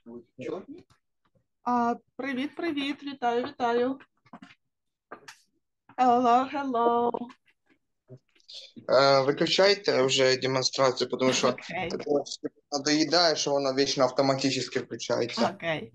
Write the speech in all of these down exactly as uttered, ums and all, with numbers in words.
А, привіт, привіт, вітаю, вітаю. Hello, hello. Е, Виключайте вже демонстрацію, тому що Окей, такого надоїдає, що вона вічно автоматично включається. окей.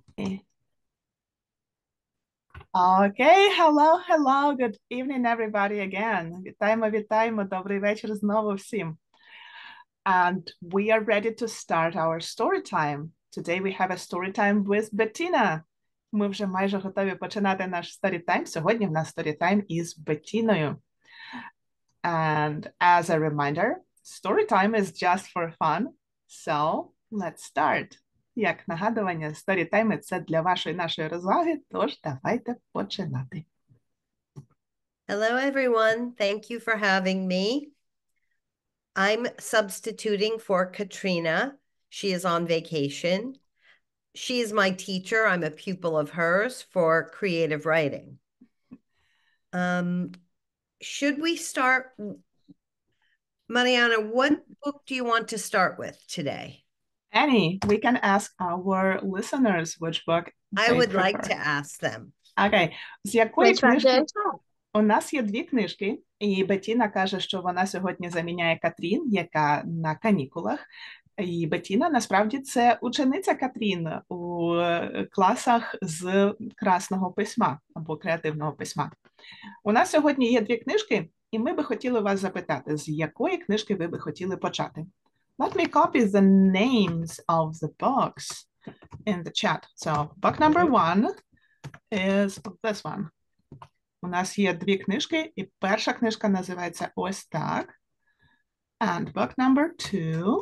Окей, hello, hello, good evening everybody again. Вітаємо, вітаємо, добрий вечір знову всім. And we are ready to start our story time. Today we have a story time with Bettina. Ми вже майже готові починати наш story time. Сьогодні в нас story time із Беттіною. And as a reminder, story time is just for fun. So, let's start. Як нагадування, story time – це для вашої нашої розваги, тож давайте починати. Hello, everyone. Thank you for having me. I'm substituting for Katrina. She is on vacation. She is my teacher. I'm a pupil of hers for creative writing. Um, should we start? Mariana, what book do you want to start with today? Annie, we can ask our listeners which book I they would prefer. like to ask them. Окей. З якої Which one do книжки? you want? У нас є дві книжки, і Беттіна каже, що вона сьогодні заміняє Катрін, яка на канікулах. І Беттіна, насправді, це учениця Катрін у класах з красного письма або креативного письма. У нас сьогодні є дві книжки, і ми би хотіли вас запитати, з якої книжки ви би хотіли почати. Let me copy the names of the books in the chat. So, book number one is this one. У нас є дві книжки, і перша книжка називається ось так. And book number two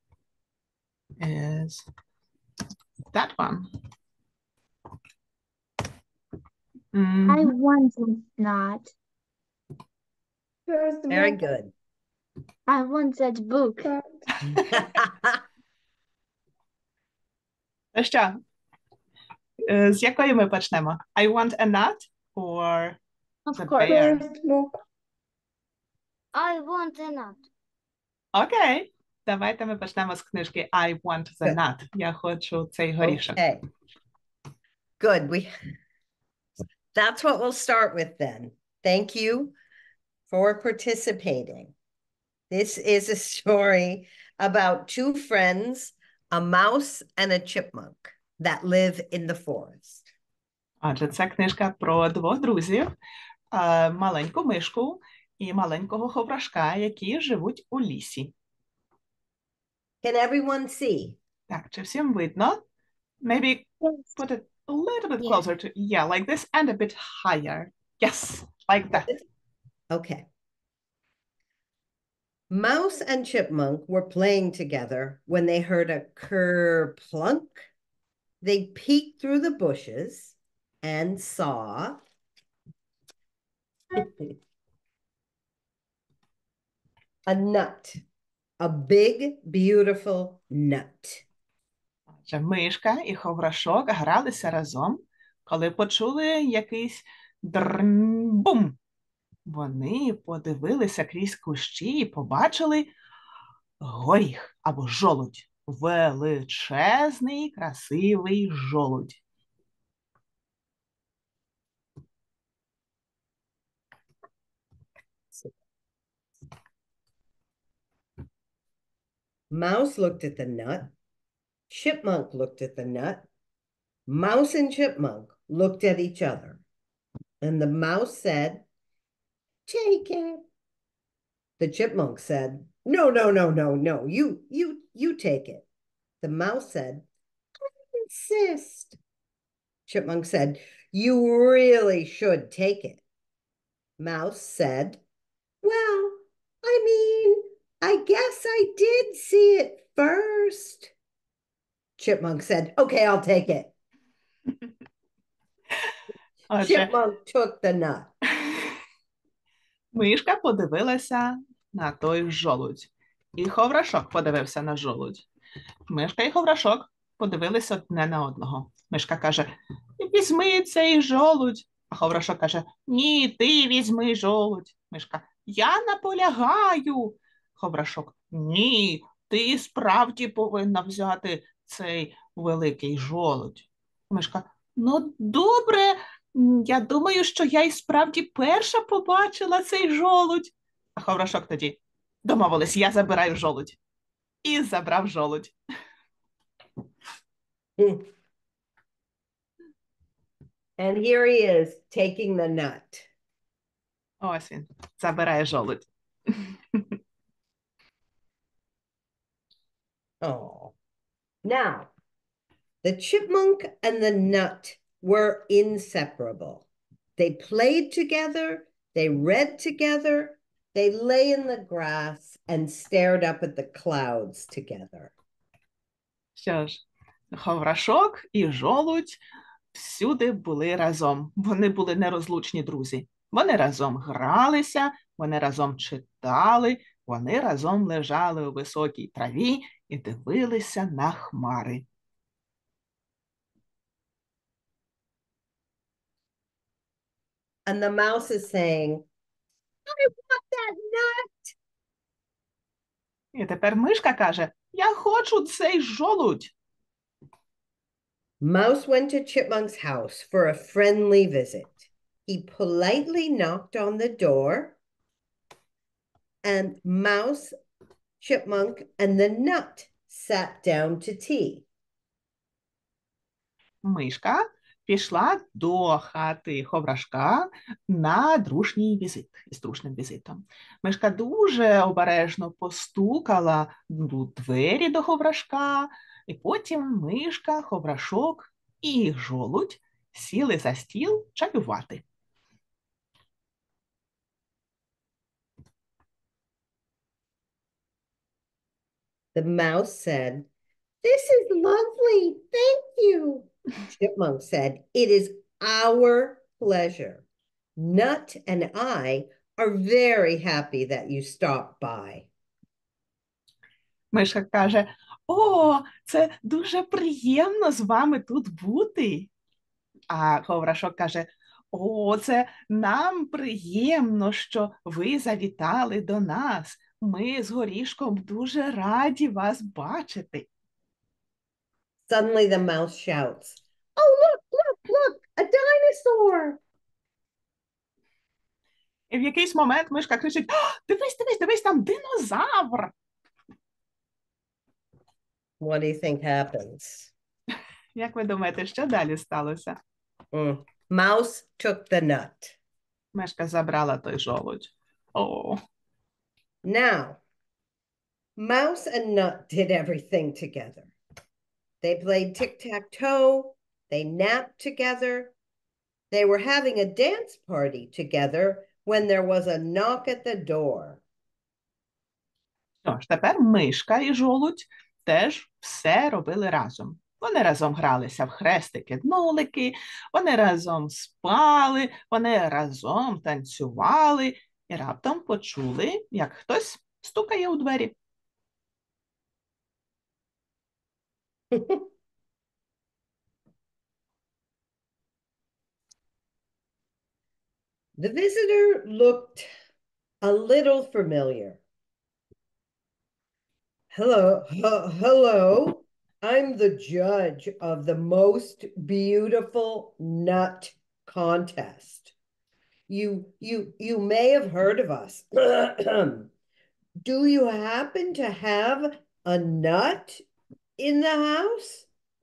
is that one. Mm, I want it not. Very good. I want that book. то що? Е, З якої ми почнемо? I want a nut or Of the course. bear? I want a nut. Окей. Давайте ми почнемо з книжки I want the nut. Я хочу цей горішок. Okay. Good. We That's what we'll start with then. Thank you for participating. This is a story about two friends, a mouse and a chipmunk, that live in the forest. Отже, це книжка про двох друзів, е, маленьку мишку і маленького ховрашка, які живуть у лісі. Can everyone see? Так, чи всім видно? Maybe Yes. put it a little bit Yeah. closer to, yeah, like this and a bit higher. Yes, like that. Okay. Mouse and Chipmunk were playing together when they heard a ker-plunk. They peeked through the bushes and saw a nut, a big, beautiful nut. Отже, мишка і ховрашок гралися разом, коли почули якийсь дрн-бум. Вони подивилися крізь кущі і побачили горіх або жолудь. Величезний, красивий жолудь. Mouse looked at the nut. Chipmunk looked at the nut. Mouse and Chipmunk looked at each other. And the mouse said, "Take it." The chipmunk said, "No, no, no, no, no, you, you, you take it." The mouse said, "I insist." Chipmunk said, "You really should take it." Mouse said, "Well, I mean, I guess I did see it first." Chipmunk said, "Okay, I'll take it." Отже, Chipmunk took the nut. мишка подивилася на той жолудь. І ховрашок подивився на жолудь. Мишка і ховрашок подивилися одне на одного. Мишка каже, візьми цей жолудь. А ховрашок каже, ні, ти візьми жолудь. Мишка, я наполягаю. Ховрашок, ні, ти справді повинна взяти цей великий жолудь. Мишка, ну, добре, м, я думаю, що я і справді перша побачила цей жолудь. А Ховрашок тоді, домовились, я забираю жолудь. І забрав жолудь. Hmm. And here he is taking the nut. Ось він, забирає жолудь. Oh. Now, the chipmunk and the nut were inseparable. They played together, they read together, they lay in the grass and stared up at the clouds together. Що ж, Ховрашок і жолудь всюди були разом. Вони були нерозлучні друзі. Вони разом гралися, вони разом читали, вони разом лежали у високій траві і дивилися на хмари. And the mouse is saying, I want that nut. І тепер мишка каже, я хочу цей жолудь. Mouse went to Chipmunk's house for a friendly visit. He politely knocked on the door, and Mouse, Chipmunk, and the nut sat down to tea. Мишка пішла до хати Ховрашка на дружній візит, із дружним візитом. Мишка дуже обережно постукала у двері до Ховрашка, і потім мишка, Ховрашок і жолудь сіли за стіл чаювати. The mouse said, "This is lovely, thank you." Chipmunk said, "It is our pleasure. Nut and I are very happy that you stopped by." Мишка каже, о, це дуже приємно з вами тут бути. А Ховрашок каже, о, це нам приємно, що ви завітали до нас. Ми з Горішком дуже раді вас бачити. Suddenly the mouse shouts, "Oh, look, look, look, a dinosaur!" І в якийсь момент мишка кричить, «О, дивись, дивись, дивись, там динозавр!» What do you think happens? Як ви думаєте, що далі сталося? Mm. Mouse took the nut. Мишка забрала той жолудь. О, Now, Mouse and Nut did everything together. They played tic-tac-toe, they napped together, they were having a dance party together when there was a knock at the door. що ж, тепер мишка і жолудь теж все робили разом. Вони разом гралися в хрестики-нолики, вони разом спали, вони разом танцювали і раптом почули, як хтось стукає у двері. The visitor looked a little familiar. Hello, h- hello. I'm the judge of the most beautiful nut contest. You you you may have heard of us. Do you happen to have a nut in the house?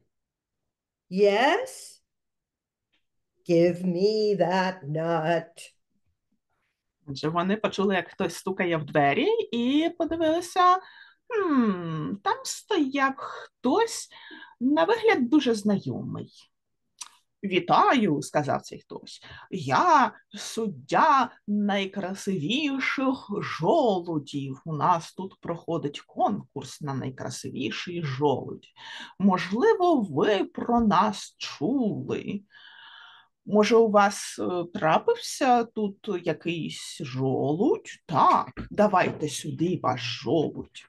Yes? Give me that nut. Отже, вони почули, як хтось стукає в двері, і подивилися, хм, там стояв хтось, на вигляд дуже знайомий. «Вітаю», – сказав цей хтось, – «я суддя найкрасивіших жолудів. У нас тут проходить конкурс на найкрасивіший жолудь. Можливо, ви про нас чули. Може, у вас е, трапився тут якийсь жолудь? Так, давайте сюди ваш жолудь».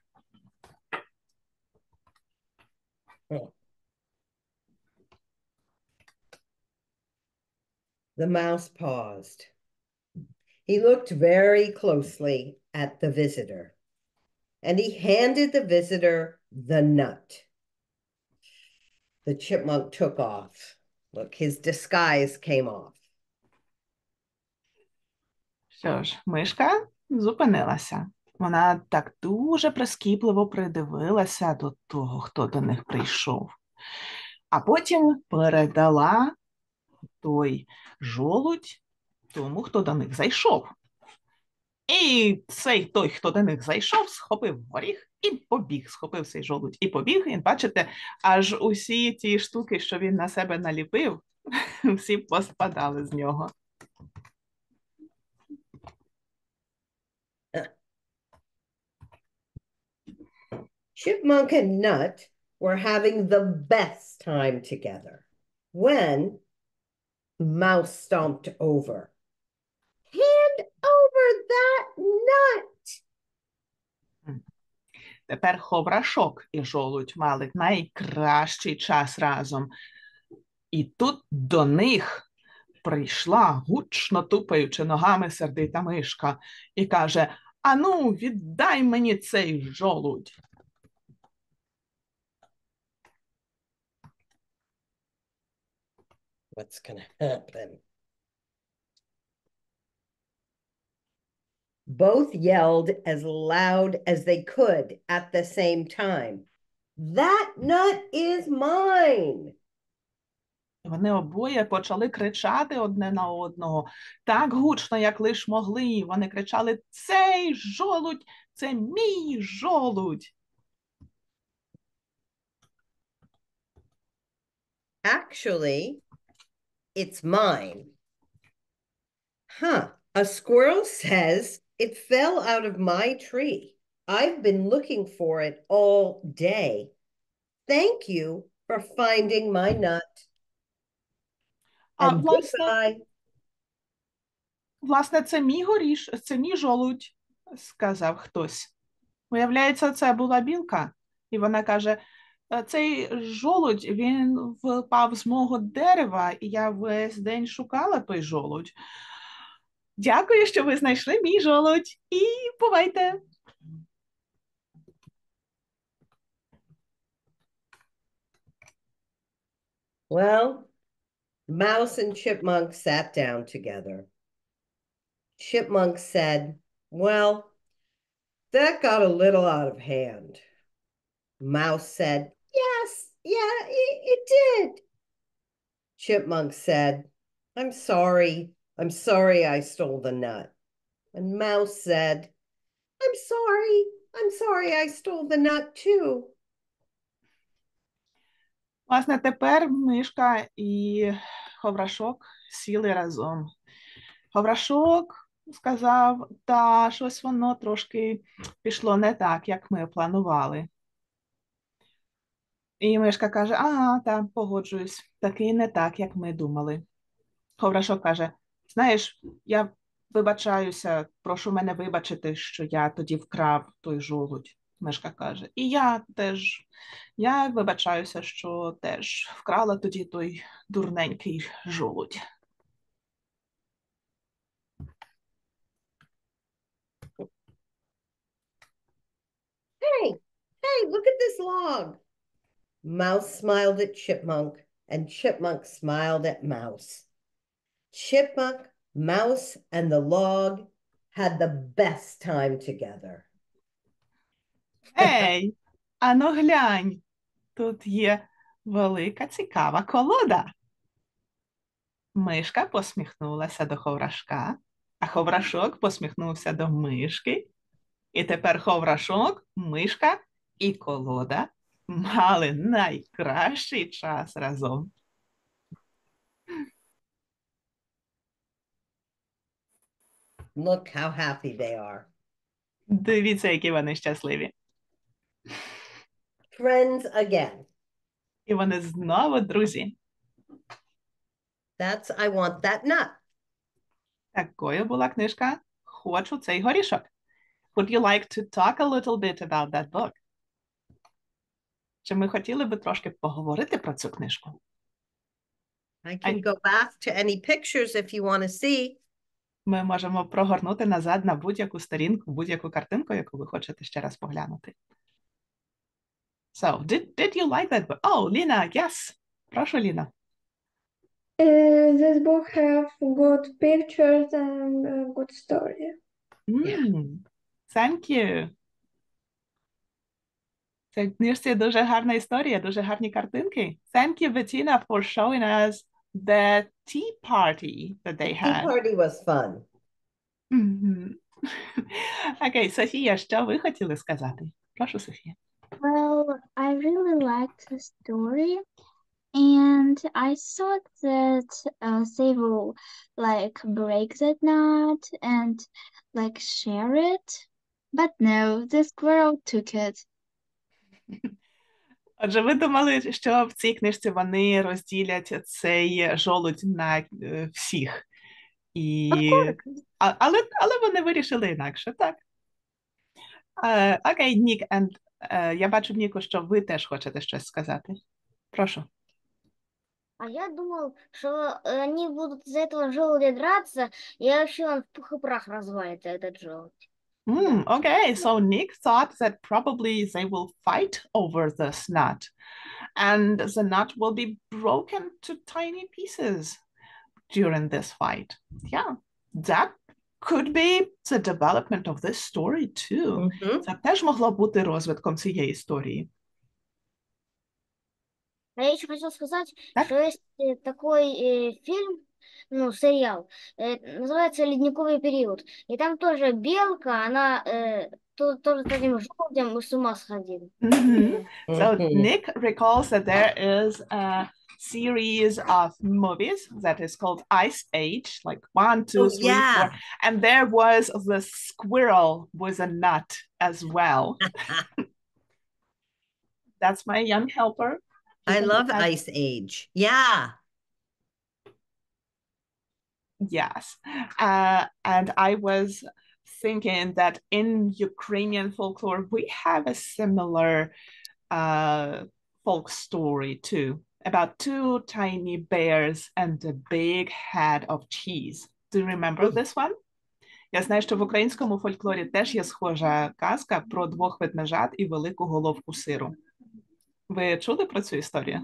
The mouse paused. He looked very closely at the visitor, and he handed the visitor the nut. The chipmunk took off. Look, his disguise came off. Що ж, мишка зупинилася. Вона так дуже прискіпливо придивилася до того, хто до них прийшов. А потім передала той жолудь тому, хто до них зайшов. І цей той, хто до них зайшов, схопив горіх і побіг. Схопив цей жолудь і побіг. І бачите, аж усі ті штуки, що він на себе наліпив, всі поспадали з нього. Chipmunk and Nut were having the best time together when Mouse stomped over. Hand over that nut. Тепер Ховрашок і жолудь мали найкращий час разом. І тут до них прийшла, гучно тупаючи ногами, сердита мишка і каже: «Ану, віддай мені цей жолудь!» What's gonna happen? Both yelled as loud as they could at the same time. That nut is mine. Вони обоє почали кричати одне на одного так гучно, як лиш могли. Вони кричали: «Цей жолудь! Це мій жолудь!» Actually, it's mine. Huh. A squirrel says it fell out of my tree. I've been looking for it all day. Thank you for finding my nut. А, And власне, goodbye. власне, це мій горіш, це мій жолудь, сказав хтось. Виявляється, це була білка. І вона каже: «Цей жолудь, він впав з мого дерева, і я весь день шукала той жолудь. Дякую, що ви знайшли мій жолудь. І бувайте!» Well, Mouse and Chipmunk sat down together. Chipmunk said, well, that got a little out of hand. Mouse said, yes, yeah, it, it did. Chipmunk said, I'm sorry. I'm sorry I stole the nut. And Mouse said, I'm sorry. I'm sorry I stole the nut too. Власне, тепер мишка і Ховрашок сіли разом. Ховрашок сказав: «Та, щось воно трошки пішло не так, як ми планували». І мишка каже: «Ага, та, погоджуюсь, таки не так, як ми думали». Ховрашок каже: «Знаєш, я вибачаюся, прошу мене вибачити, що я тоді вкрав той жолудь». Мишка каже: «І я теж, я вибачаюся, що теж вкрала тоді той дурненький жолудь». Hey, hey, look at this log. Mouse smiled at Chipmunk, and Chipmunk smiled at Mouse. Chipmunk, Mouse, and the log had the best time together. Ей, ану глянь, тут є велика цікава колода. Мишка посміхнулася до Ховрашка, а Ховрашок посміхнувся до мишки. І тепер Ховрашок, мишка і колода мали найкращий час разом. Look how happy they are. Дивіться, які вони щасливі. Friends again. І вони знову друзі. That's I Want That Nut. Такою була книжка «Хочу цей горішок». Would you like to talk a little bit about that book? Чи ми хотіли би трошки поговорити про цю книжку? I can go back to any pictures if you want to see. Ми можемо прогорнути назад на будь-яку сторінку, будь-яку картинку, яку ви хочете ще раз поглянути. So, did did you like that book? Oh, Lina, yes. Прошу, Lina. Uh, this book have good pictures and uh, good story. Mm, thank you. Це в книжці дуже гарна історія, дуже гарні картинки. Thank you, Bettina, for showing us the tea party that they Tea had. party was fun. Мгм. Окей, Софія, що ви хотіли сказати? Прошу, Софія. Well, I really liked the story, and I thought that uh, they will like break that nut and like share it, but no, the squirrel took it. Отже, ви думали, що в цій книжці вони розділять цей жолудь на е, всіх. І... А, але, але вони вирішили інакше, так? Е, Окей, Нік, and, е, я бачу, Ніку, що ви теж хочете щось сказати. Прошу. А я думал, что они будут из-за этого желудя драться, и вообще он в пух и прах развалится, этот желудь. Mm, okay, so Nick thought that probably they will fight over this nut, and the nut will be broken to tiny pieces during this fight. Yeah, that could be the development of this story too. Mhm. Це теж могло бути розвитком цієї історії. А я еще хотел сказать, Так. что есть э, такой э, фильм, ну, сериал, э, называется «Ледниковый период». И там тоже белка, она э, то- тоже с таким желудем с ума сходила. Mhm. So Mhm. Nick recalls that there is a series of movies that is called Ice Age, like one, two, Oh, three, four, yeah. and there was the squirrel with a nut as well. That's my young helper. I Even love I- Ice Age. Yeah. Yes. Uh, and I was thinking that in Ukrainian folklore, we have a similar uh, folk story too, about two tiny bears and a big head of cheese. Do you remember this one? Я знаю, що в українському фольклорі теж є схожа казка про двох ведмежат і велику головку сиру. Ви чули про цю історію?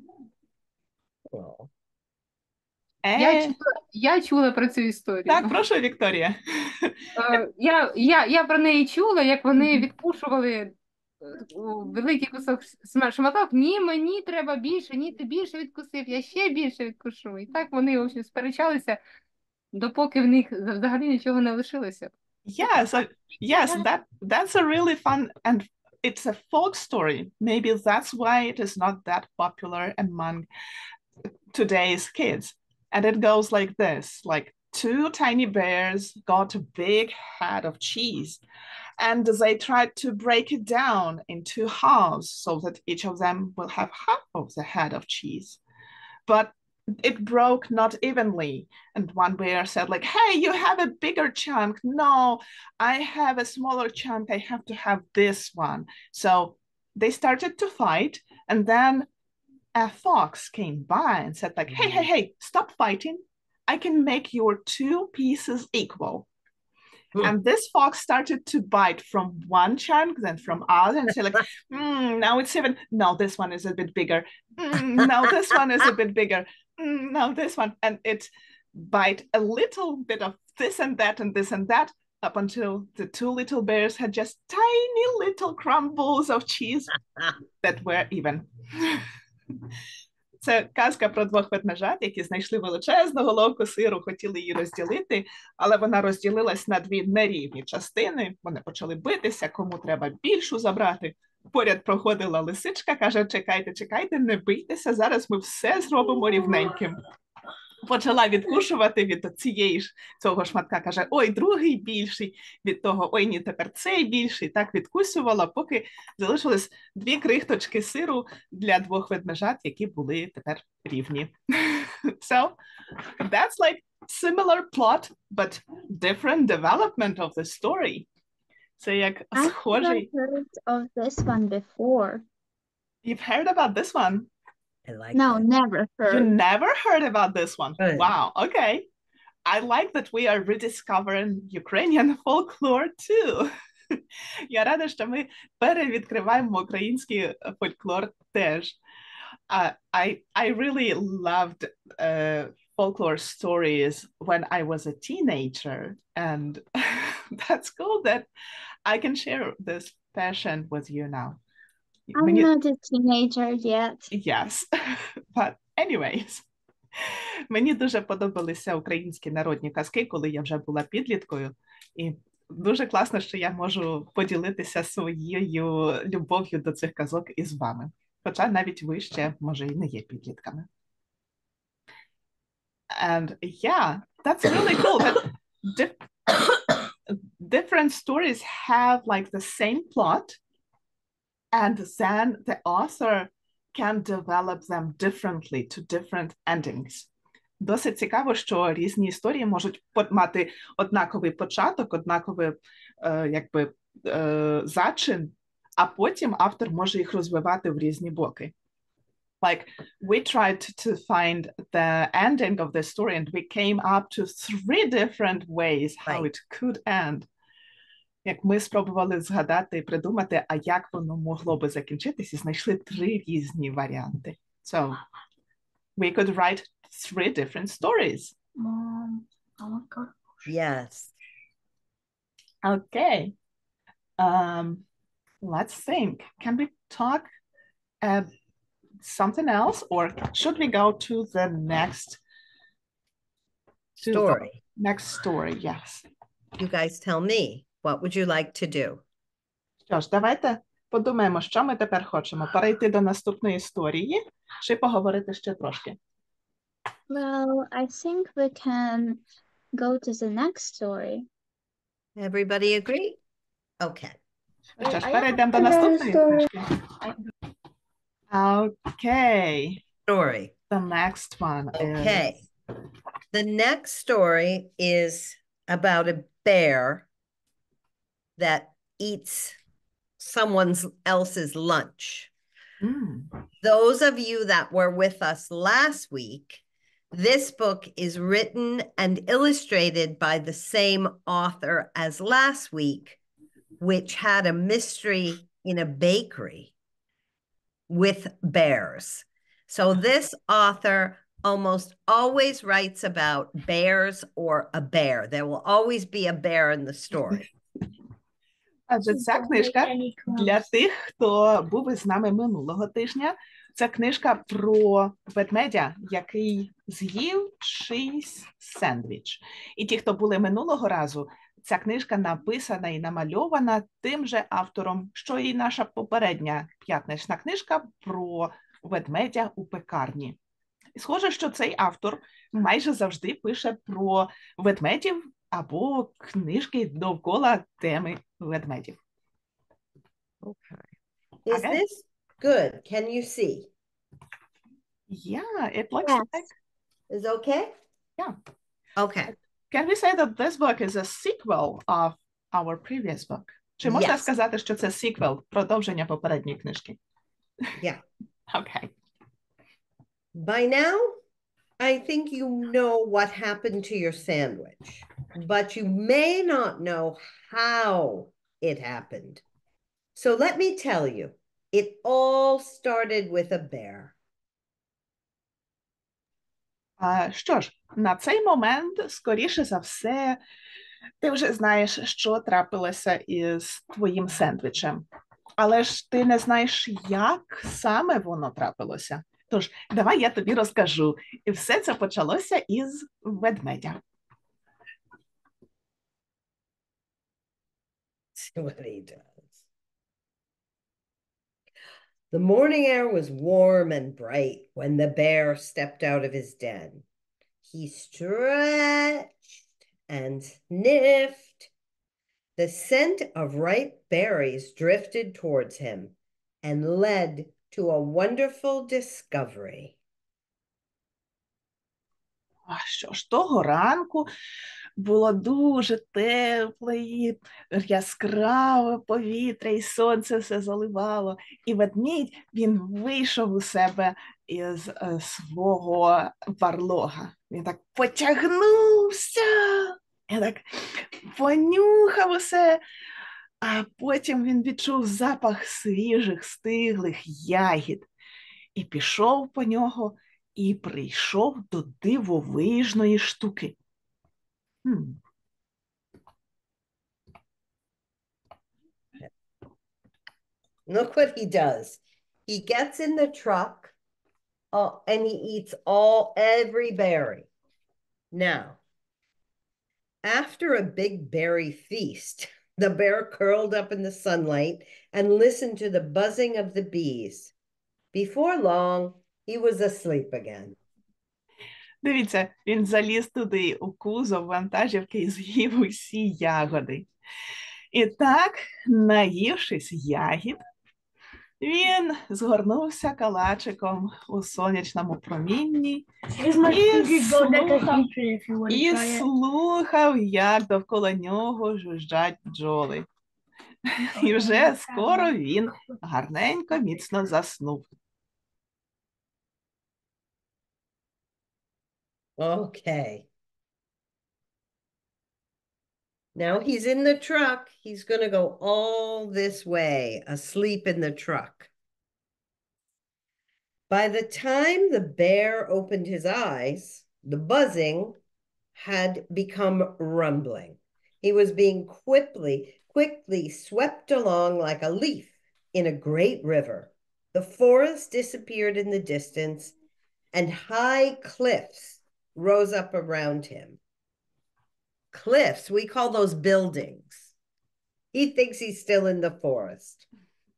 Oh. Я Е, чула, я чула про цю історію. так, прошу, Вікторія. Е, Я, я, я про неї чула, як вони відкушували е, у великий кусок сма- шматок. Ні, мені треба більше, ні, ти більше відкусив, я ще більше відкушу. І так вони, в общем, сперечалися, допоки в них взагалі нічого не лишилося. Yeah, so yes, that that's a really fun, and it's a folk story. Maybe that's why it is not that popular among today's kids. And it goes like this, like two tiny bears got a big head of cheese, and they tried to break it down into halves so that each of them will have half of the head of cheese. But it broke not evenly. And one bear said, like, hey, you have a bigger chunk. No, I have a smaller chunk. I have to have this one. So they started to fight. And then a fox came by and said, like, hey, hey, hey, stop fighting. I can make your two pieces equal. Hmm. And this fox started to bite from one chunk, then from other, and say like, mm, now it's even, no, this one is a bit bigger. Mm, no, this one is a bit bigger. Mm, no, this one. And it bite a little bit of this and that and this and that up until the two little bears had just tiny little crumbles of cheese that were even. Це казка про двох ведмежат, які знайшли величезну головку сиру, хотіли її розділити, але вона розділилась на дві нерівні частини. Вони почали битися, кому треба більшу забрати. Поряд проходила лисичка, каже, чекайте, чекайте, не бийтеся, зараз ми все зробимо рівненьким. Почала відкушувати від цієї ж цього шматка, каже, ой, другий більший, від того, ой, ні, тепер цей більший. Так відкусувала, поки залишились дві крихточки сиру для двох ведмежат, які були тепер рівні. So, that's like similar plot, but different development of the story. Це як I've схожий. never heard of this one before. You've heard about this one? I like No, that. never You heard. never heard about this one? Good. Wow, okay. I like that we are rediscovering Ukrainian folklore too. Я рада, що ми перевідкриваємо український фольклор теж. Uh, I, I really loved uh, folklore stories when I was a teenager, and that's cool that I can share this passion with you now. I'm Мені... not a teenager yet. Yes, but anyways. Мені дуже подобалися українські народні казки, коли я вже була підліткою, і дуже класно, що я можу поділитися своєю любов'ю до цих казок із вами. Хоча навіть ви ще, може, і не є підлітками. And yeah, that's really cool that dif- different stories have like the same plot, and then the author can develop them differently to different endings. Досить цікаво, що різні історії можуть мати однаковий початок, однаковий е, якби, е, зачин, а потім автор може їх розвивати в різні боки. Like, we tried to find the ending of the story and we came up to three different ways how Right. it could end. Як ми спробували згадати і придумати, а як воно могло би закінчитись, і знайшли три різні варіанти. So, we could write three different stories. Mom, oh my God. Yes. Okay. Um, let's think. Can we talk uh, something else, or should we go to the next to the Story. next story? Yes. You guys tell me. What would you like to do? Що ж, давайте подумаємо, що ми тепер хочемо. Перейти до наступної історії, чи поговорити ще трошки? Well, I think we can go to the next story. Everybody agree? Okay. Ну що ж, А я перейдемо до Далі наступної історія. книжки. Okay. Story. The next one is... Okay. The next story is about a bear that eats someone else's lunch. Mm. Those of you that were with us last week, this book is written and illustrated by the same author as last week, which had a mystery in a bakery with bears. So this author almost always writes about bears or a bear. There will always be a bear in the story. Адже ця книжка для тих, хто був із нами минулого тижня, це книжка про ведмедя, який з'їв чийсь сендвіч. І ті, хто були минулого разу, ця книжка написана і намальована тим же автором, що і наша попередня п'ятнична книжка про ведмедя у пекарні. І схоже, що цей автор майже завжди пише про ведмедів або книжки довкола теми ведмедів. Okay. Is Okay. this good? Can you see? Yeah, it looks Yes. like... Is okay? Yeah. Okay. Can we say that this book is a sequel of our previous book? Чи можна Yes. сказати, що це сиквел, продовження попередньої книжки? Yeah. Okay. By now, I think you know what happened to your sandwich, but you may not know how it happened. So let me tell you, it all started with a bear. А, що ж, на цей момент, скоріше за все, ти вже знаєш, що трапилося із твоїм сендвічем. Але ж ти не знаєш, як саме воно трапилося. Тож, давай я тобі розкажу. І все це почалося із ведмедя. See what he does. The morning air was warm and bright when the bear stepped out of his den. He stretched and sniffed. The scent of ripe berries drifted towards him and led to a wonderful discovery. А що ж, того ранку було дуже тепле, і яскраве повітря, і сонце все заливало. І ведмідь, він вийшов у себе із е, свого барлога. Він так потягнувся, і так понюхав усе, А потім він відчув запах свіжих, стиглих ягід і пішов по нього і прийшов до дивовижної штуки. Хм. Look what he does. He gets in the truck uh, and he eats all every berry. Now, after a big berry feast, the bear curled up in the sunlight and listened to the buzzing of the bees. Before long, he was asleep again. Дивіться, він заліз туди у кузов вантажівки і з'їв усі ягоди. І так, наївшись ягід, він згорнувся калачиком у сонячному промінні і слухав, і слухав, як довкола нього жужжать бджоли. І вже скоро він гарненько, міцно заснув. Okay. Now he's in the truck. He's going to go all this way, asleep in the truck. By the time the bear opened his eyes, the buzzing had become rumbling. He was being quickly, quickly swept along like a leaf in a great river. The forest disappeared in the distance, and high cliffs rose up around him. Cliffs, we call those buildings. He thinks he's still in the forest.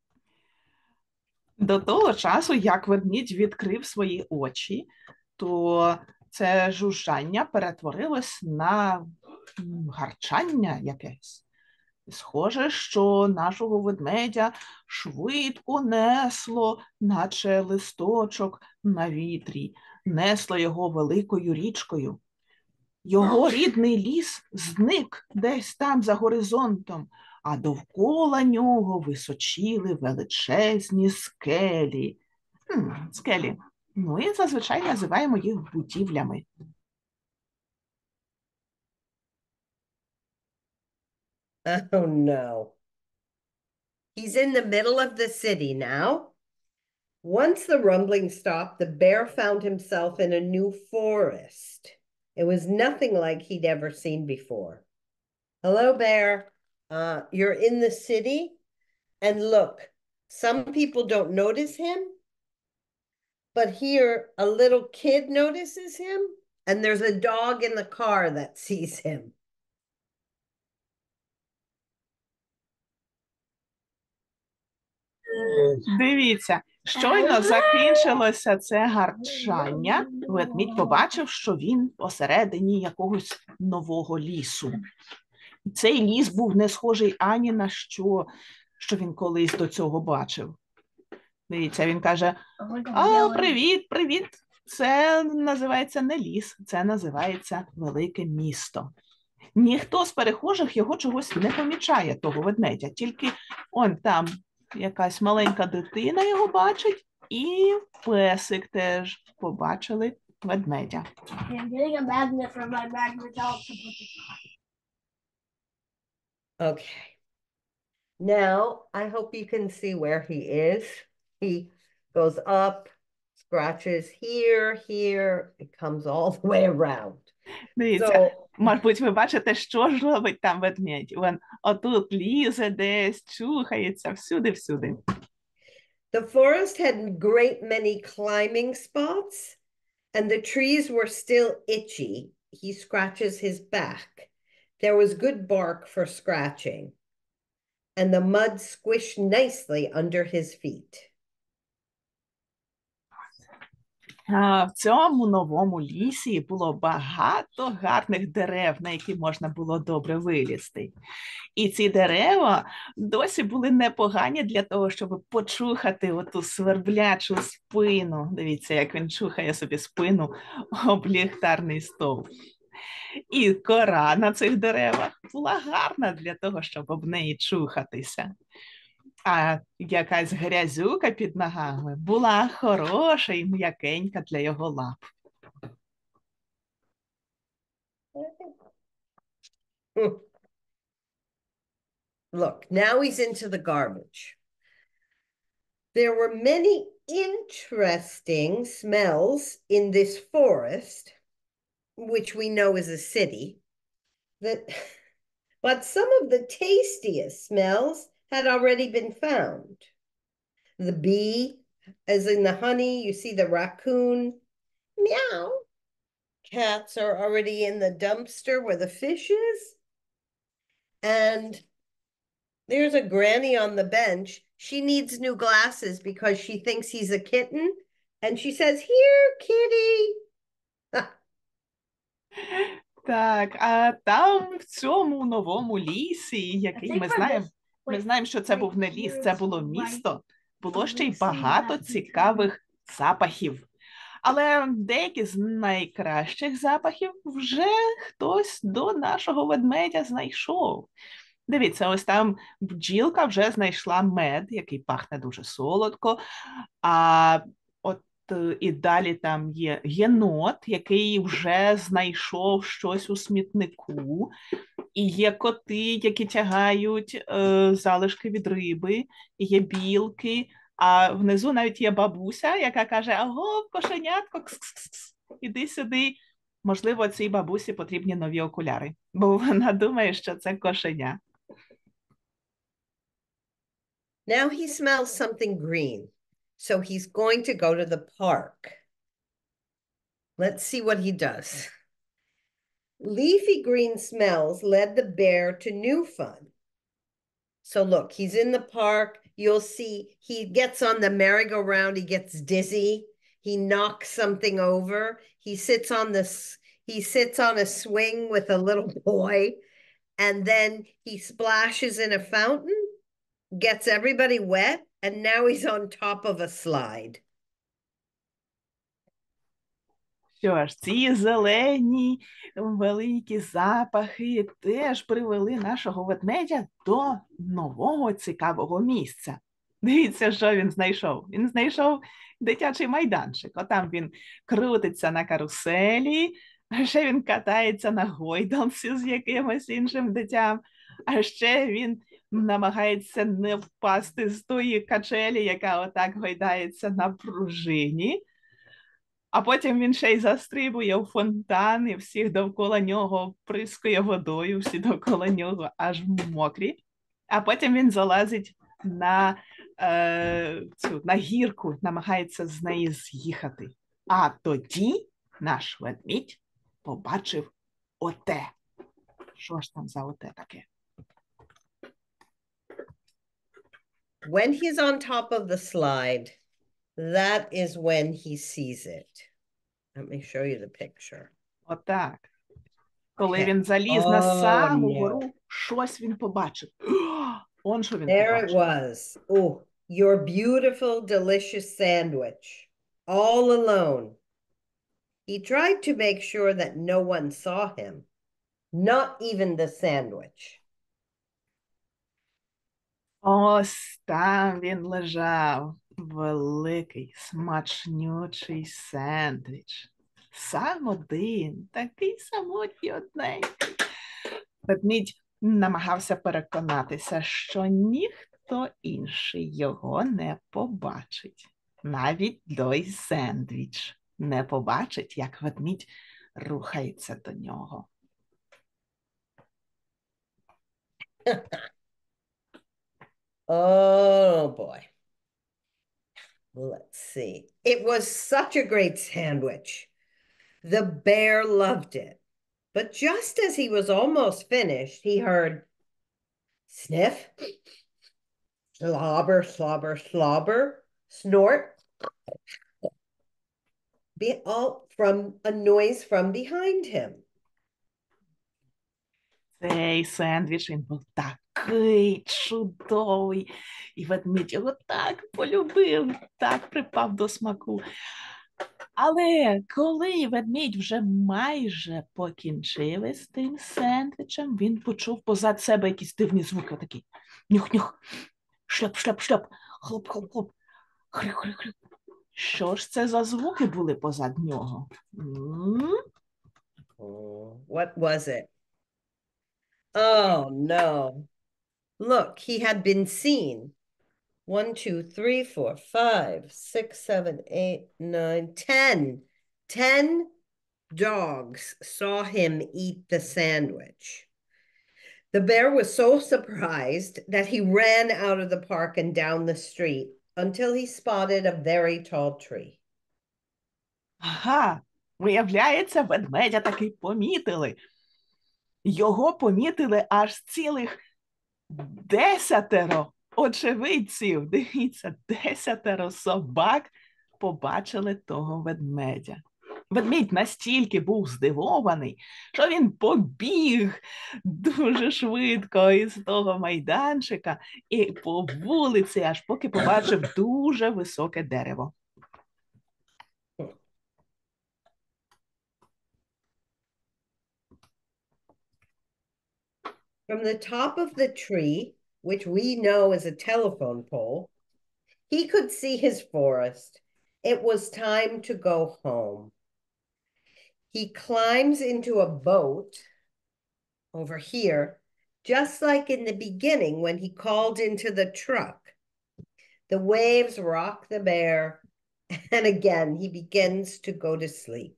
До того часу, як ведмідь відкрив свої очі, то це жужжання перетворилось на гарчання якесь. Схоже, що нашого ведмедя швидко несло, наче листочок на вітрі, несло його великою річкою. Його рідний ліс зник десь там за горизонтом, а довкола нього височіли величезні скелі. Хм, скелі. Ми зазвичай називаємо їх будівлями. Oh no. He's in the middle of the city now. Once the rumbling stopped, the bear found himself in a new forest. It was nothing like he'd ever seen before. Hello, bear. Uh, you're in the city? And look, some people don't notice him, but here a little kid notices him, and there's a dog in the car that sees him. Дивіться, щойно закінчилося це гарчання, ведмідь побачив, що він посередині якогось нового лісу. Цей ліс був не схожий ані на що, що він колись до цього бачив. Дивіться, він каже: «А, привіт, привіт, це називається не ліс, це називається велике місто». Ніхто з перехожих його чогось не помічає, того ведмедя, тільки он там якась маленька дитина його бачить, і песик теж побачили ведмедя. Okay. Now, I hope you can see where he is. He goes up, scratches here, here, it comes all the way around. Дивіться, So, мабуть, ви бачите, що ж робить там ведмедь. Він отут лізе десь, чухається, всюди-всюди. the forest had great many climbing spots, and the trees were still itchy. He scratches his back. There was good bark for scratching, and the mud squished nicely under his feet. А в цьому новому лісі було багато гарних дерев, на які можна було добре вилізти. І ці дерева досі були непогані для того, щоб почухати оту сверблячу спину. Дивіться, як він чухає собі спину об ліхтарний стовп. І кора на цих деревах була гарна для того, щоб об неї чухатися. А якась грязюка під ногами була хороша і м'якенька для його лап. Look, now he's into the garbage. There were many interesting smells in this forest, which we know is a city, that, but some of the tastiest smells had already been found. The bee, as in the honey, you see the raccoon, meow. Cats are already in the dumpster where the fish is. And there's a granny on the bench. She needs new glasses because she thinks he's a kitten. And she says, "Here, kitty." Так, а там в цьому новому лісі, який ми знаємо, ми знаємо, що це був не ліс, це було місто, було ще й багато цікавих запахів. Але деякі з найкращих запахів вже хтось до нашого ведмедя знайшов. Дивіться, ось там бджілка вже знайшла мед, який пахне дуже солодко, а от і далі там є єнот, який вже знайшов щось у смітнику, і є коти, які тягають е, залишки від риби, і є білки, а внизу навіть є бабуся, яка каже: "Аго, кошенятко, кс-кс-кс, іди сюди." Можливо, цій бабусі потрібні нові окуляри, бо вона думає, що це кошеня. Now he smells something green, so he's going to go to the park. Let's see what he does. Leafy green smells led the bear to new fun. So look, he's in the park. You'll see he gets on the merry-go-round. He gets dizzy. He knocks something over. He sits on this, he sits on a swing with a little boy, and then he splashes in a fountain, gets everybody wet, and now he's on top of a slide. Що ж, ці зелені великі запахи теж привели нашого ведмедя до нового цікавого місця. Дивіться, що він знайшов. Він знайшов дитячий майданчик. Отам він крутиться на каруселі, а ще він катається на гойдалці з якимось іншим дитям, а ще він намагається не впасти з тої качелі, яка отак гойдається на пружині. А потім він ще й застрибує у фонтан, і всіх довкола нього прискує водою, всі довкола нього аж мокрі. А потім він залазить на, е, цю, на гірку, намагається з неї з'їхати. А тоді наш ведмідь побачив оте. Що ж там за оте таке? When he's on top of the slide, that is when he sees it. Let me show you the picture. Отак. Коли Okay. він заліз Oh, на саму no. гору, щось він побачив. Он що він There it побачив. was. Oh, your beautiful, delicious sandwich, all alone. He tried to make sure that no one saw him, not even the sandwich. Ось там він лежав. Великий, смачнючий сендвіч. Сам один, такий самотній одненький. Ведмідь намагався переконатися, що ніхто інший його не побачить. Навіть той сендвіч не побачить, як ведмідь рухається до нього. Oh boy. Let's see. It was such a great sandwich. The bear loved it. But just as he was almost finished, he heard sniff, slobber, slobber, slobber, snort, be all from a noise from behind him. Цей сендвіч, він був такий чудовий. І ведмідь його так полюбив, так припав до смаку. Але коли ведмідь вже майже покінчив із тим сендвічем, він почув позад себе якісь дивні звуки, отакі. Нюх-нюх, шльоп-шльоп-шльоп, хлоп-хлоп-хлоп, хрюк-хрюк-хрюк. Що ж це за звуки були позад нього? М? Oh, what was it? Oh no. Look, he had been seen. One, two, three, four, five, six, seven, eight, nine, ten. Ten dogs saw him eat the sandwich. The bear was so surprised that he ran out of the park and down the street until he spotted a very tall tree. Ага, виявляється, ведмедя таки помітили. Його помітили аж цілих десятеро очевидців. Дивіться, десятеро собак побачили того ведмедя. Ведмідь настільки був здивований, що він побіг дуже швидко із того майданчика і по вулиці, аж поки побачив дуже високе дерево. From the top of the tree, which we know as a telephone pole, he could see his forest. It was time to go home. He climbs into a boat over here, just like in the beginning when he called into the truck. The waves rock the bear, and again he begins to go to sleep.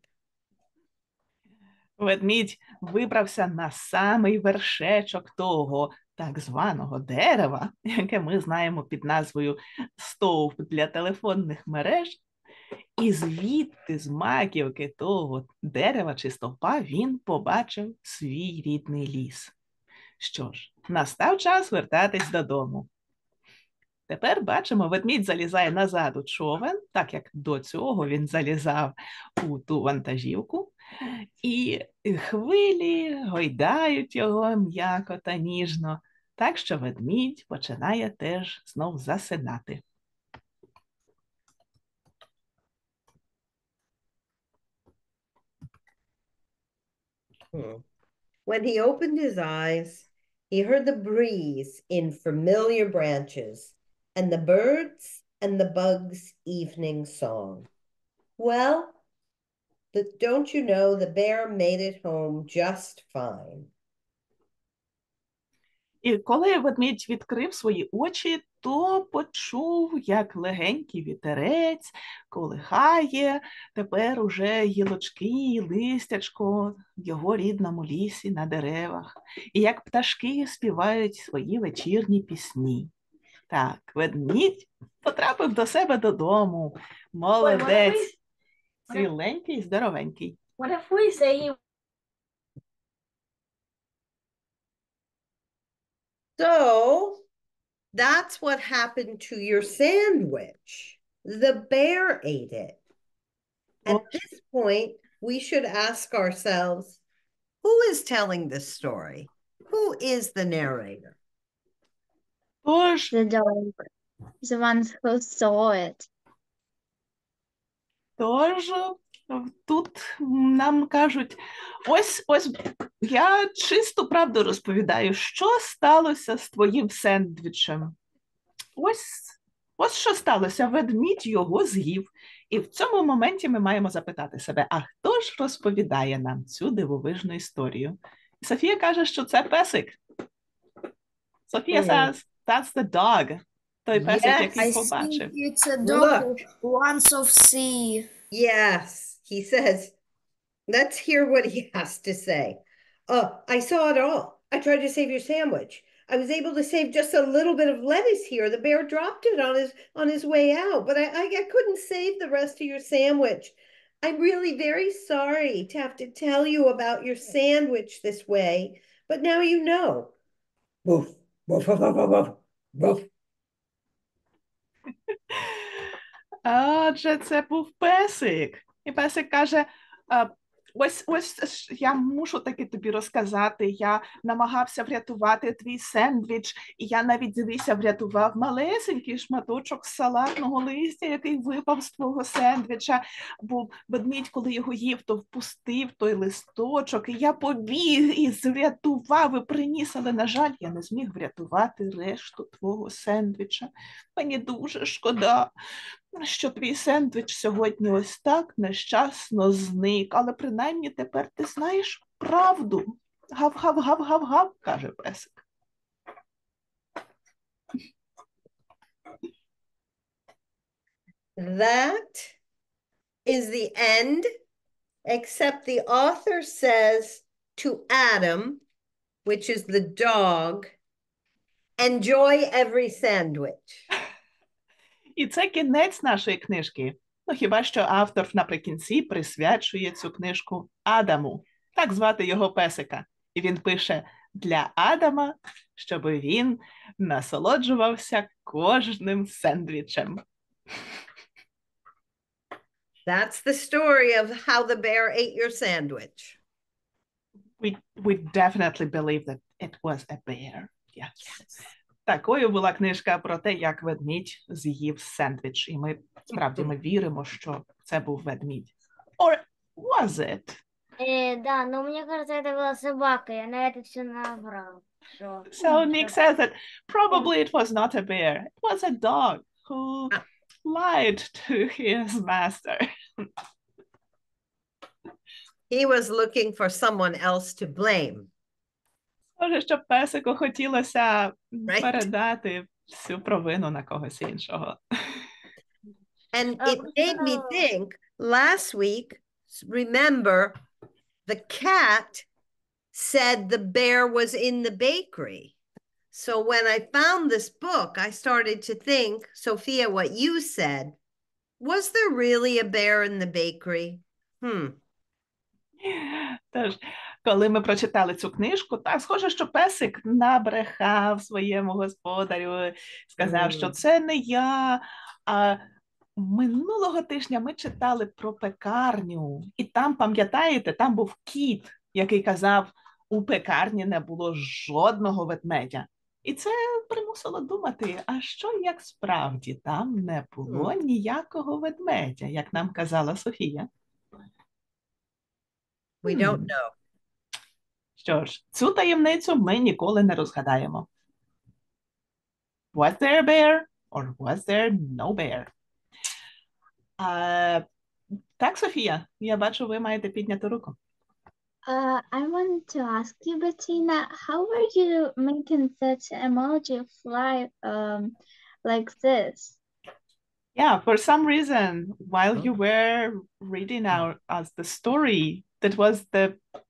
Ведмідь вибрався на самий вершечок того так званого дерева, яке ми знаємо під назвою стовп для телефонних мереж, і звідти, з маківки того дерева чи стовпа, він побачив свій рідний ліс. Що ж, настав час вертатись додому. Тепер бачимо, ведмідь залізає назад у човен, так як до цього він залізав у ту вантажівку, і хвилі гойдають його м'яко та ніжно, так що ведмідь починає теж знов засинати. Hmm. When he opened his eyes, he heard the breeze in familiar branches and the birds and the bugs' evening song. Well, the, don't you know the bear made it home just fine. І коли ведмідь відкрив свої очі, то почув, як легенький вітерець колихає тепер уже гілочки, листячко в його рідному лісі на деревах, і як пташки співають свої вечірні пісні. Так, ведмідь потрапив до себе додому. Молодець. Ціленький, здоровенький. What if we say he So that's what happened to your sandwich. The bear ate it. At this point, we should ask ourselves, who is telling this story? Who is the narrator? Тож, The dog, the ones who saw it. Тож тут нам кажуть, ось, ось я чисту правду розповідаю, що сталося з твоїм сендвічем. Ось, ось що сталося, ведмідь його з'їв. І в цьому моменті ми маємо запитати себе, а хто ж розповідає нам цю дивовижну історію? І Софія каже, що це песик. Софія Мгм. says, that's the dog. Той песик, Yes. який I побачив. think it's a dog Look. who wants of sea. Yes, he says, let's hear what he has to say. Uh, I saw it all. I tried to save your sandwich. I was able to save just a little bit of lettuce here. The bear dropped it on his on his way out, but I, I, I couldn't save the rest of your sandwich. I'm really very sorry to have to tell you about your sandwich this way, but now you know. Woof, woof, woof, woof, woof, woof. Адже це був песик. І песик каже, «А, ось, ось ж я мушу таки тобі розказати, я намагався врятувати твій сендвіч, і я навіть, дивися, врятував малесенький шматочок салатного листя, який випав з твого сендвіча, бо ведмідь, коли його їв, то впустив той листочок, і я побіг і врятував, і приніс, але, на жаль, я не зміг врятувати решту твого сендвіча. Мені дуже шкода, що твій сендвіч сьогодні ось так нещасно зник, але принаймні тепер ти знаєш правду. Гав-гав-гав-гав-гав, каже песик. that is the end, except the author says to Adam, which is the dog, enjoy every sandwich. І це кінець нашої книжки. Ну, хіба що автор наприкінці присвячує цю книжку Адаму. Так звати його песика. І він пише для Адама, щоб він насолоджувався кожним сендвічем. That's the story of how the bear ate your sandwich. We, we definitely believe that it was a bear. Yes. Такою була книжка про те, як ведмідь з'їв сендвіч. І ми, справді, ми віримо, що це був ведмідь. Or was it? Э, да, но мне кажется, это была собака, я на это все наврал. Что... So Nick says that probably it was not a bear. It was a dog who lied to his master. He was looking for someone else to blame. Схоже, що песику хотілося Right. передати всю провину на когось іншого. And Uh, it made me no. think, last week, remember, the cat said the bear was in the bakery. So when I found this book, I started to think, Sophia, what you said, was there really a bear in the bakery? Hmm. Тож, коли ми прочитали цю книжку, так, схоже, що песик набрехав своєму господарю, сказав, Мгм. що це не я, а минулого тижня ми читали про пекарню, і там, пам'ятаєте, там був кіт, який казав, у пекарні не було жодного ведмедя. І це примусило думати, а що як справді там не було ніякого ведмедя, як нам казала Софія? We Hmm. don't know. Що ж, цю таємницю ми ніколи не розгадаємо. Was there a bear or was there no bear? А, так, Софія, я бачу, ви маєте підняти руку. Uh, I wanted to ask you, Bettina, how were you making that emoji fly um like this? Yeah, for some reason, while Oh. you were reading out us the story, that was the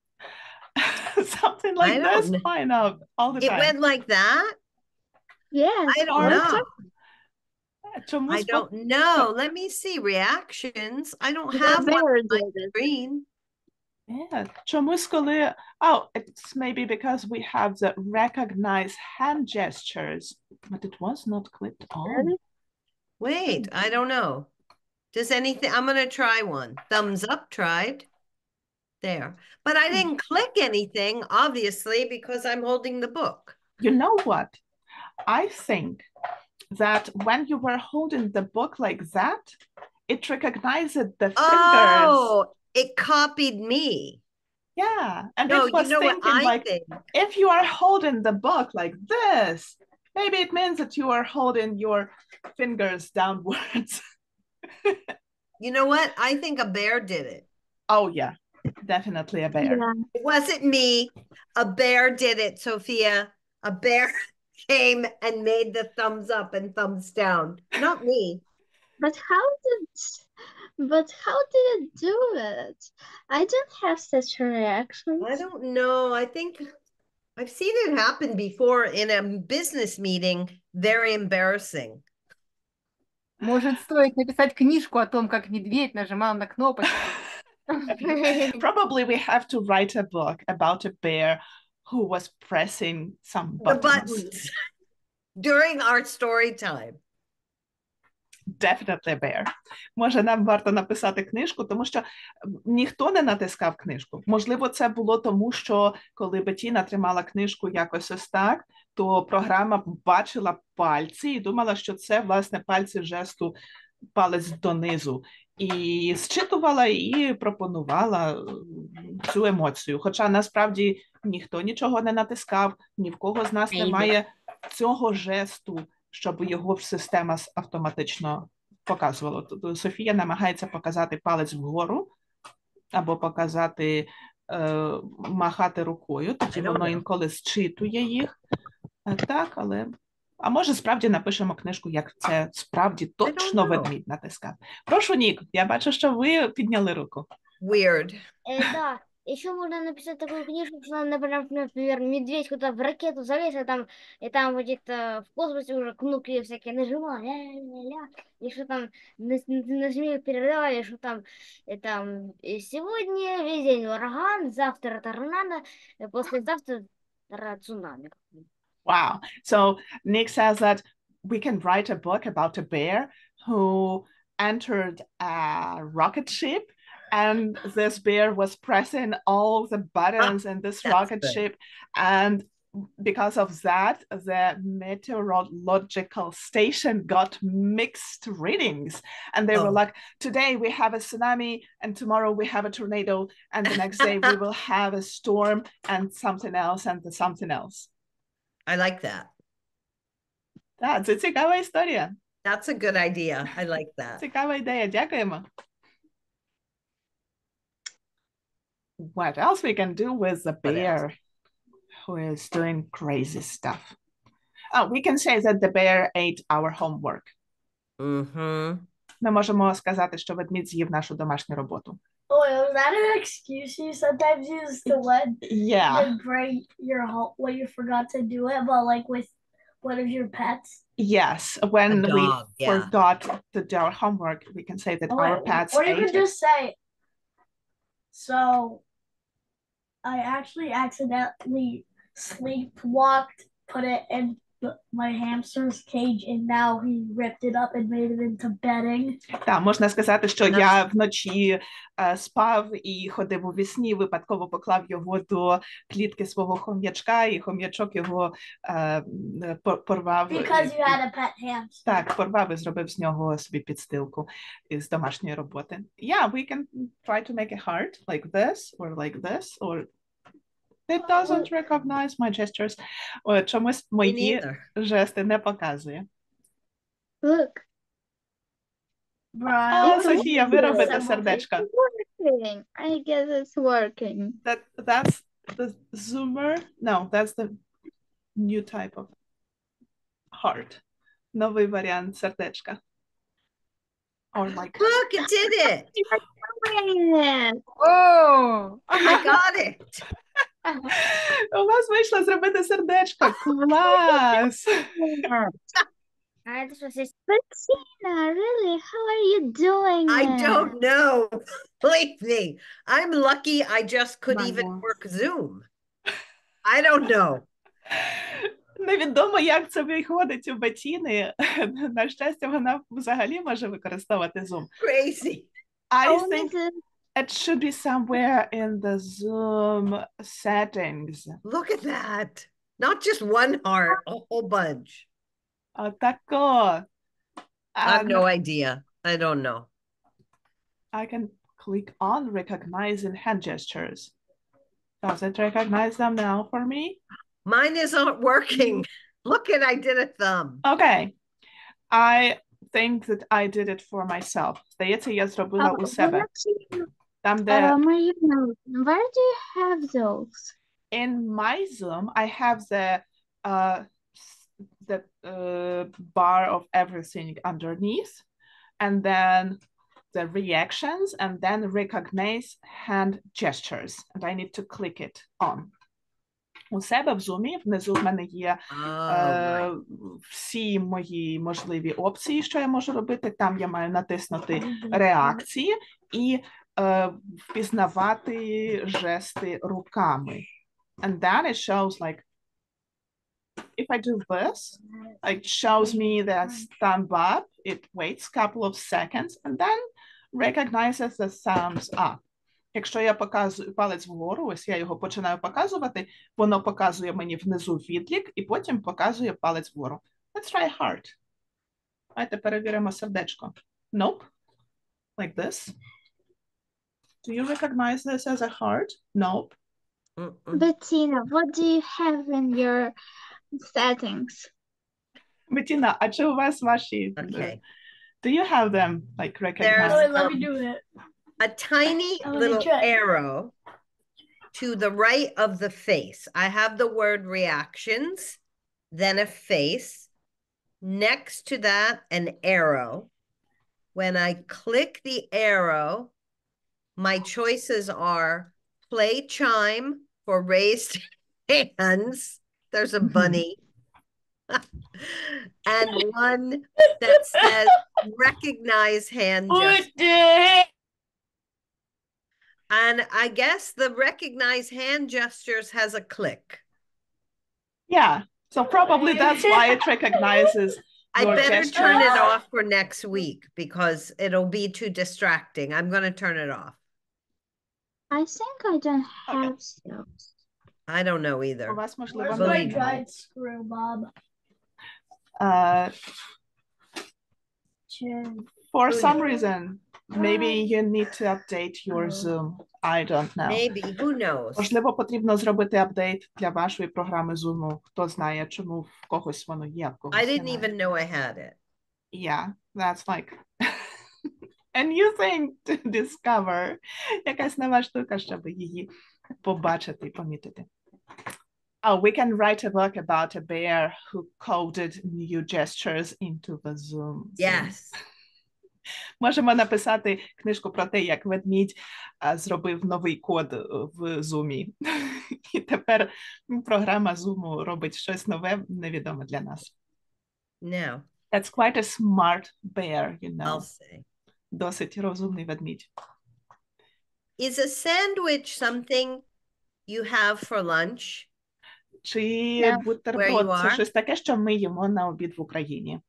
something like I this don't kn- flying up all the It time. went like that? Yes, I don't all the know. time. Чому I спо- don't know. Let me see reactions. I don't The have one bear on my did it. screen. Yeah, чомусь коли... Oh, it's maybe because we have the recognize hand gestures, but it was not clicked on. Really? Wait, I don't know. Does anything, I'm gonna try one. Thumbs up tried. There. But I didn't click anything, obviously, because I'm holding the book. You know what? I think that when you were holding the book like that, it recognized the fingers. Oh, it copied me. Yeah, and No, it you was know what thinking I like, think? if you are holding the book like this, maybe it means that you are holding your fingers downwards. You know what? I think a bear did it. Oh yeah, definitely a bear. Yeah. It wasn't me. A bear did it, Sophia. A bear came and made the thumbs up and thumbs down. Not me. But how did but how did it do it? I don't have such reactions. I don't know. I think I've seen it happen before in a business meeting. Very embarrassing. Может, стоит написать книжку о том, как медведь нажимал на кнопочку. Probably we have to write a book about a bear who was pressing some The buttons. buttons during our story time. Definitely a bear. Може, нам варто написати книжку, тому що ніхто не натискав книжку. Можливо, це було тому, що коли Бетіна тримала книжку якось ось так, то програма бачила пальці і думала, що це, власне, пальці жесту палець донизу. І зчитувала і пропонувала е, цю емоцію. Хоча насправді ніхто нічого не натискав, ні в кого з нас Maybe. немає цього жесту, щоб його система с- автоматично показувала. Тобто Софія намагається показати палець вгору або показати, е, махати рукою, тоді I don't воно know. інколи зчитує їх. Е, Так, але А може, справді напишемо книжку, як це справді точно know. ведмідь натискав. Прошу, Нік, я бачу, що ви підняли руку. Weird. Э, да, еще можно написать такую книжку, что, например, например, медведь куда-то в ракету залез, а там, и там где-то в космосе уже кнопки всякие нажимал, ля-ля-ля, и что там наж- нажми передавали, что там, и там и сегодня весь день ураган, завтра торнадо, э, послезавтра ра- цунами. Wow. So Nick says that we can write a book about a bear who entered a rocket ship, and this bear was pressing all the buttons in this that's rocket good. ship. And because of that, the meteorological station got mixed readings. And they were Oh. like, today we have a tsunami, and tomorrow we have a tornado, and the next day we will have a storm, and something else, and the something else. I like that. Так, це цікава історія. That's a good idea. I like that. Цікава ідея. Дякуємо. What else we can do with the What bear who is doing crazy stuff? Oh, we can say that the bear ate our homework. Mm-hmm. Ми можемо сказати, що ведмідь з'їв нашу домашню роботу. Oh, is that an excuse you sometimes use to let Yeah. them break your home when you forgot to do it, but like with one of your pets? Yes, when A we dog, yeah. forgot to do our homework, we can say that Oh, our wait, pets or you ate could it. just say, so I actually accidentally sleepwalked, put it in the- my hamster's cage, and now he ripped it up and made it into bedding. Так, можна сказати, що я вночі е, спав і ходив у вісні, випадково поклав його до клітки свого хом'ячка, і хом'ячок його е, пор- порвав. Because і- you had a pet hamster. Так, порвав і зробив з нього собі підстилку із домашньої роботи. Yeah, we can try to make a heart like this, or like this, or it doesn't recognize my gestures. О, чомусь Me мої neither. жести не показує. Look, Right. О, It's Софія, ви working. робите сердечко. it's working. I guess it's working. That that's the zoomer. No, that's the new type of heart. Новий варіант сердечка. Or like Look, it did it. Yeah. О! I got it. у вас вийшло зробити сердечко. Клас! А это что, здесь? Bettina, really, how are you doing I it? don't know. Believe me, I'm lucky I just could even Manual. work Zoom. I don't know. Невідомо, як це виходить у Бетіни. На щастя, вона взагалі може використовувати Zoom. Crazy. I Only think the it should be somewhere in the Zoom settings. Look at that. Not just one heart, a whole bunch. Отако. I have And no idea. I don't know. I can click on recognizing hand gestures. Does it recognize them now for me? Mine isn't working. Look at, I did a thumb. Okay. I think that I did it for myself. Здається, я зробила Oh, у себе. Valentina, Там, де uh, Marina, where do you have those? in my Zoom, I have the uh, s- the uh, bar of everything underneath, and then the reactions, and then recognize hand gestures. And I need to click it on. У себе в Zoom внизу в мене є Oh, е, right. всі мої можливі опції, що я можу робити. Там я маю натиснути реакції і е, впізнавати жести руками. And then it shows like, if I do this, it shows me the thumb up, it waits a couple of seconds, and then recognizes the thumbs up. Якщо я показую палець вгору, ось я його починаю показувати, воно показує мені внизу відлік, і потім показує палець вгору. Let's try heart. Давайте перевіримо сердечко. Nope. Like this. Do you recognize this as a heart? Nope. Mm-mm. Bettina, what do you have in your settings? Bettina, а чи у вас ваші... Okay. Do you have them like There's recognized? Wait, let me um, do it. a tiny Oh, let me little try. arrow to the right of the face. I have the word reactions, then a face, next to that an arrow. When I click the arrow, my choices are play chime for raised hands. There's a bunny. And one that says recognize hand gestures. And I guess the recognize hand gestures has a click. Yeah, so probably that's why it recognizes I your better gestures. turn it off for next week because it'll be too distracting. I'm going to turn it off. I think I don't Okay. have those. I don't know У either. вас, можливо, Where's не my Believe me. немає. giant screw, Bob? Uh, Chin. for some reason, maybe you need to update your Zoom. I don't know. Maybe, who knows? Можливо, потрібно зробити апдейт для вашої програми Zoom. Хто знає, чому в когось воно є, в когось I didn't немає. even know I had it. Yeah, that's like a new thing to discover. Якась нова штука, щоб її побачити і помітити. Oh, we can write a book about a bear who coded new gestures into the Zoom. Yes. Можемо написати книжку про те, як ведмідь а, зробив новий код в Zoom. І тепер програма Zoom робить щось нове, невідоме для нас. No, That's quite a smart bear, you know. I'll say. Досить розумний ведмідь. Is a sandwich something you have for lunch? Чи Yeah. Where бутерброд you – це are? щось таке, що ми їмо на обід в Україні?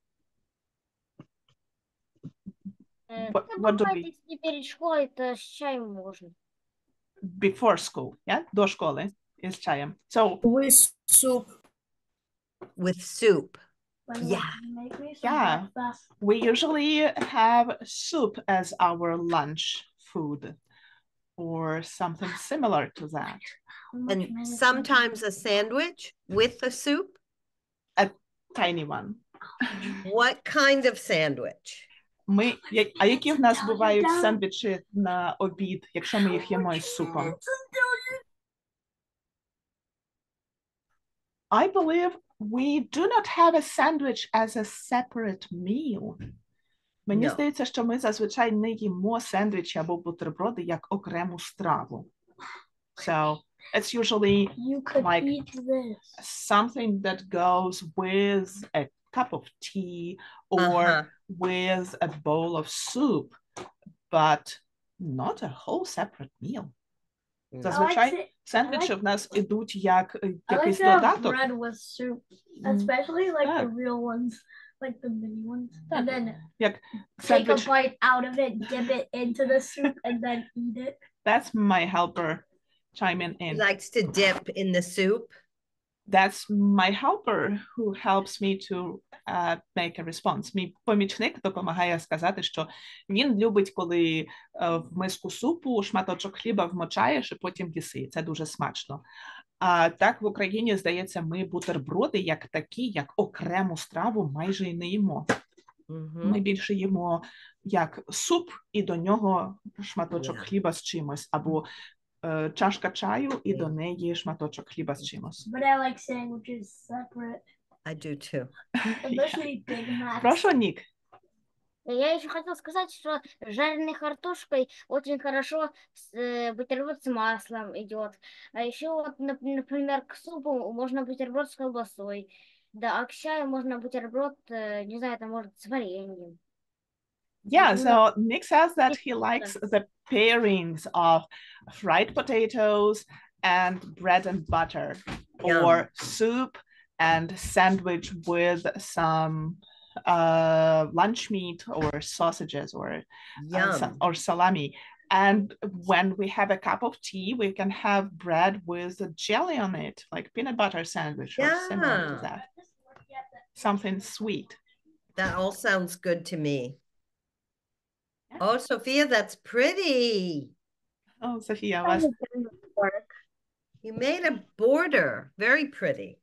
Э, What- да what do бывает, we- если перед школой, то с чаем можно. Before school, yeah? До школи із чаєм. So, With soup. With soup. By the way, Yeah. can you make me some Yeah. breakfast? we usually have soup as our lunch food or something similar to that. How much And medicine? sometimes a sandwich with the soup? Tiny one. What kind of sandwich? Ми, я- а які в нас бувають сендвічі на обід, якщо ми їх їмо із супом? I believe we do not have a sandwich as a separate meal. Мені No. здається, що ми зазвичай не їмо сендвічі або бутерброди як окрему страву. So it's usually You could Like- eat this. something that goes with a cup of tea or Uh-huh. with a bowl of soup, but not a whole separate meal. Mm. I like Зазвичай to, сендвічі в нас ідуть як е, I like якийсь to have додаток. bread with soup, Мгм. especially like the Так. real ones, like the mini ones. Так. And then Як take a сендвіч. bite out of it, dip it into the soup, and then eat it. That's my helper chiming He in. likes to dip in the soup. That's my helper who helps me to uh, make a response. Мій помічник допомагає сказати, що він любить, коли е, в миску супу шматочок хліба вмочаєш і потім їси. Це дуже смачно. А так в Україні, здається, ми бутерброди як такі, як окрему страву майже і не їмо. Mhm. Ми більше їмо як суп і до нього шматочок Yeah. хліба з чимось, або е, чашка чаю і до Yeah. неї шматочок хліба з чимось. But I like sandwiches separate, I do too. especially Big Macs. Прошу, Нік. Я еще хотела сказать, что жареной картошкой очень хорошо с, э, бутерброд с маслом идет. А еще вот, нап- например, к супу можно бутерброд с колбасой. Да, а к чаю можно бутерброд, э, не знаю, это может с вареньем. Yeah, Mhm. so Nick says that he It's likes the pairings of fried potatoes and bread and butter, Yum. or soup and sandwich with some uh, lunch meat or sausages or uh, Yum. sa- or salami. And when we have a cup of tea, we can have bread with a jelly on it, like peanut butter sandwich or similar to Yeah. that. Something sweet. That all sounds good to me. Oh, Sophia, that's pretty. Oh, Sophia, was You made a border. Very pretty.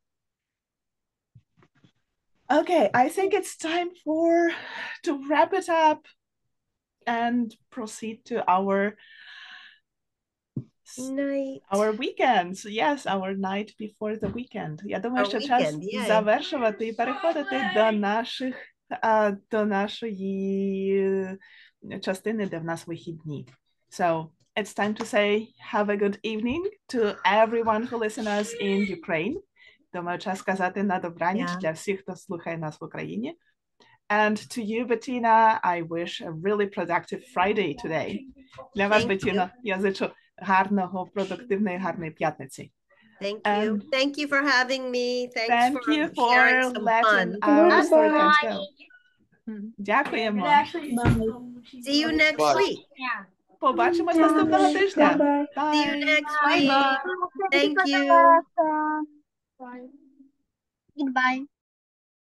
okay. I think it's time for to wrap it up and proceed to our Night. Our weekends, yes, our night before the weekend. Я думаю, Our що час weekend, yay. завершувати і переходити до наших, а, до нашої частини, де в нас вихідні. So, it's time to say have a good evening to everyone who listens in Ukraine. Думаю, час сказати на добраніч Yeah. для всіх, хто слухає нас в Україні. And to you, Bettina, I wish a really productive Friday today. Для вас, Thank Bettina, я зичу гарного, продуктивної, гарної п'ятниці. Thank And you. Thank you for having me. Thanks Thank for you for sharing some letting fun. our Goodbye. story times go. Дякуємо. It actually See you next Bye. week. Побачимось наступного тижня. Bye-bye. See you Bye. next Bye week. bye. Thank you. Goodbye.